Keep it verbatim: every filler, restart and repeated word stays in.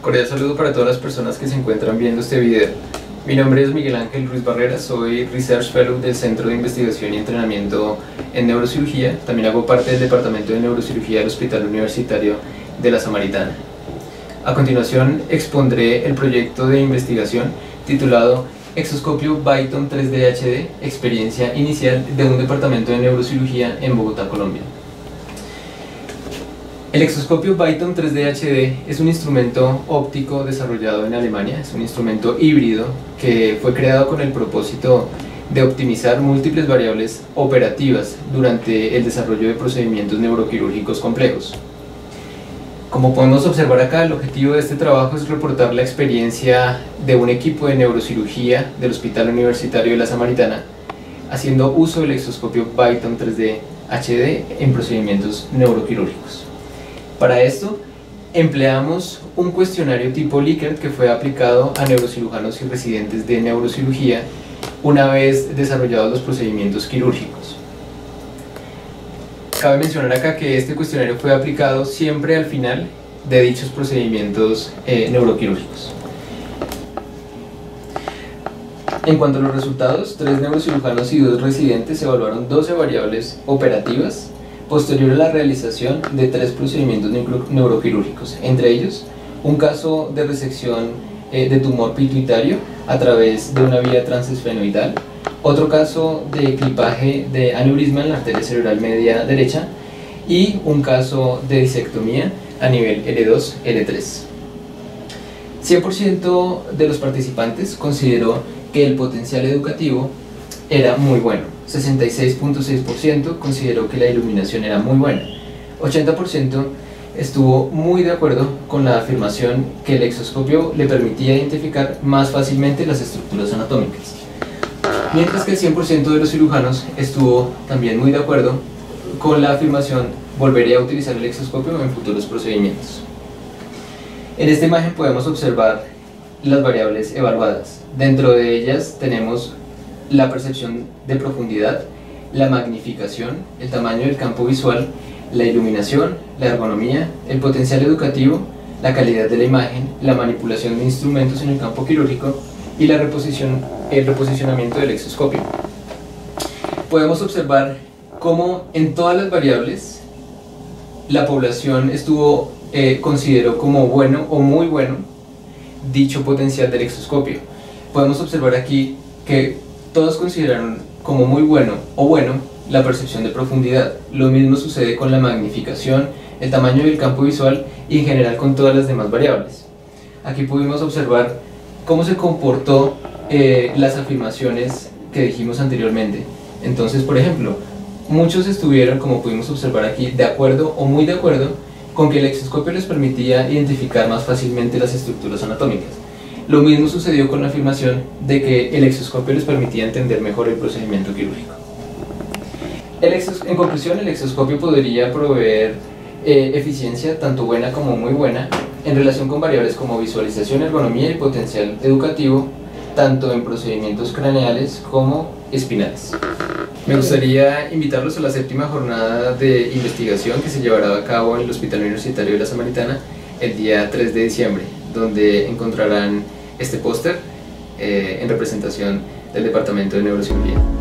Cordial saludo para todas las personas que se encuentran viendo este video. Mi nombre es Miguel Ángel Ruiz Barrera, soy Research Fellow del Centro de Investigación y Entrenamiento en Neurocirugía. También hago parte del Departamento de Neurocirugía del Hospital Universitario de la Samaritana. A continuación expondré el proyecto de investigación titulado Exoscopio Byton tres D H D, experiencia inicial de un departamento de neurocirugía en Bogotá, Colombia. El exoscopio Byton tres D H D es un instrumento óptico desarrollado en Alemania, es un instrumento híbrido que fue creado con el propósito de optimizar múltiples variables operativas durante el desarrollo de procedimientos neuroquirúrgicos complejos. Como podemos observar acá, el objetivo de este trabajo es reportar la experiencia de un equipo de neurocirugía del Hospital Universitario de la Samaritana haciendo uso del exoscopio Byton tres D H D en procedimientos neuroquirúrgicos. Para esto, empleamos un cuestionario tipo Likert que fue aplicado a neurocirujanos y residentes de neurocirugía una vez desarrollados los procedimientos quirúrgicos. Cabe mencionar acá que este cuestionario fue aplicado siempre al final de dichos procedimientos eh, neuroquirúrgicos. En cuanto a los resultados, tres neurocirujanos y dos residentes evaluaron doce variables operativas posterior a la realización de tres procedimientos neuroquirúrgicos, entre ellos un caso de resección eh, de tumor pituitario a través de una vía transesfenoidal, otro caso de clipaje de aneurisma en la arteria cerebral media derecha y un caso de disectomía a nivel L dos L tres. cien por ciento de los participantes consideró que el potencial educativo era muy bueno, sesenta y seis punto seis por ciento consideró que la iluminación era muy buena, ochenta por ciento estuvo muy de acuerdo con la afirmación que el exoscopio le permitía identificar más fácilmente las estructuras anatómicas, mientras que el cien por ciento de los cirujanos estuvo también muy de acuerdo con la afirmación volvería a utilizar el exoscopio en futuros procedimientos. En esta imagen podemos observar las variables evaluadas. Dentro de ellas tenemos la percepción de profundidad, la magnificación, el tamaño del campo visual, la iluminación, la ergonomía, el potencial educativo, la calidad de la imagen, la manipulación de instrumentos en el campo quirúrgico y la reposición, el reposicionamiento del exoscopio. Podemos observar cómo en todas las variables la población estuvo, eh, consideró como bueno o muy bueno dicho potencial del exoscopio. Podemos observar aquí que todos consideraron como muy bueno o bueno la percepción de profundidad. Lo mismo sucede con la magnificación, el tamaño del campo visual y en general con todas las demás variables. Aquí pudimos observar cómo se comportó eh, las afirmaciones que dijimos anteriormente. Entonces, por ejemplo, muchos estuvieron, como pudimos observar aquí, de acuerdo o muy de acuerdo con que el exoscopio les permitía identificar más fácilmente las estructuras anatómicas. Lo mismo sucedió con la afirmación de que el exoscopio les permitía entender mejor el procedimiento quirúrgico. El exos, en conclusión, el exoscopio podría proveer eh, eficiencia tanto buena como muy buena en relación con variables como visualización, ergonomía y potencial educativo, tanto en procedimientos craneales como espinales. Me gustaría invitarlos a la séptima jornada de investigación que se llevará a cabo en el Hospital Universitario de la Samaritana el día tres de diciembre, donde encontrarán este póster eh, en representación del Departamento de Neurocirugía.